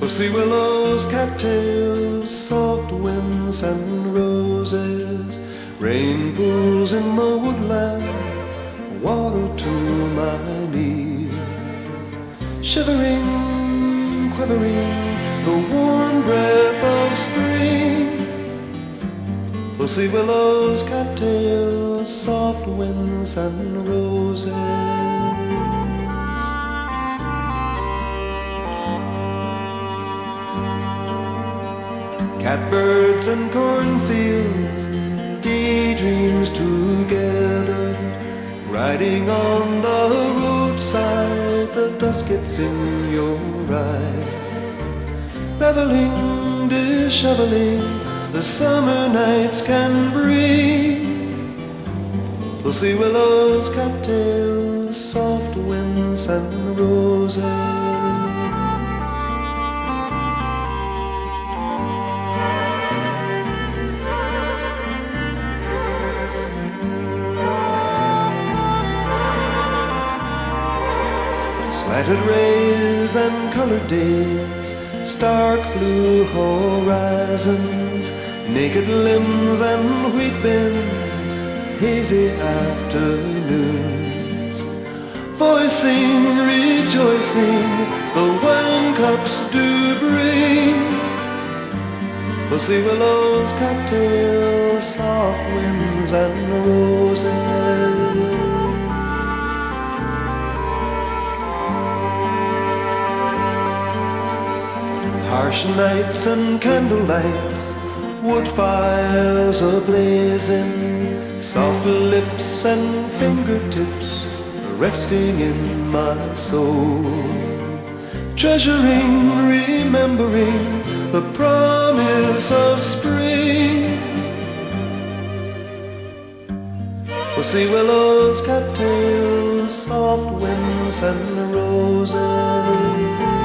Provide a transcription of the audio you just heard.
Pussywillows, cattails, soft winds and roses, rainpools in the woodland, water to my knees. Shivering, quivering, the warm breath of spring. Pussywillows, cattails, soft winds and roses. Catbirds and cornfields, daydreams together, riding on the roadside, the dusk gets in your eyes. Reveling, disheveling, the summer nights can bring. Pussywillows, cattails, soft winds and roses. Slanted rays and colored days, stark blue horizons, naked limbs and wheat bins, hazy afternoons. Voicing, rejoicing, the wine cups do bring. Pussywillows, cattails, soft winds and roses. Harsh nights and candlelights, wood fires a-blazing, soft lips and fingertips resting in my soul. Treasuring, remembering the promise of spring. Pussywillows, cattails, soft winds and roses.